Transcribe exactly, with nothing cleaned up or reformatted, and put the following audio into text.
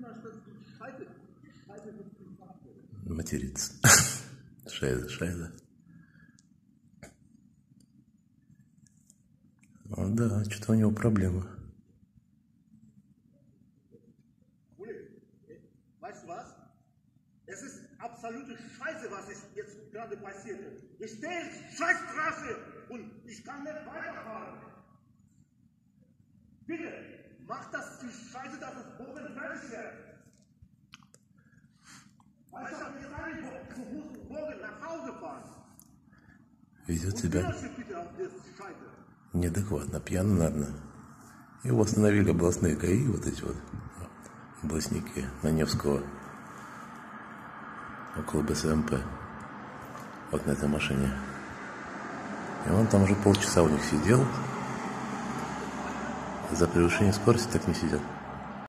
Материться. Шайза, шайза. О, да, что-то у него проблемы. Es ist absolute Scheiße, was ist jetzt gerade passiert. Ich stehe in Scheißstraße und ich kann nicht weiterfahren. Bitte, mach das die Scheiße, dass es morgen fertig wird. Weil ich habe jetzt eigentlich zu Fuß morgen nach Hause fahren. Везет себя неадекватно, пьяно, наверное. Его остановили областные ГАИ, вот эти вот областники на Невского, около БСМП, вот на этой машине. И он там уже полчаса у них сидел. За превышение скорости так не сидят.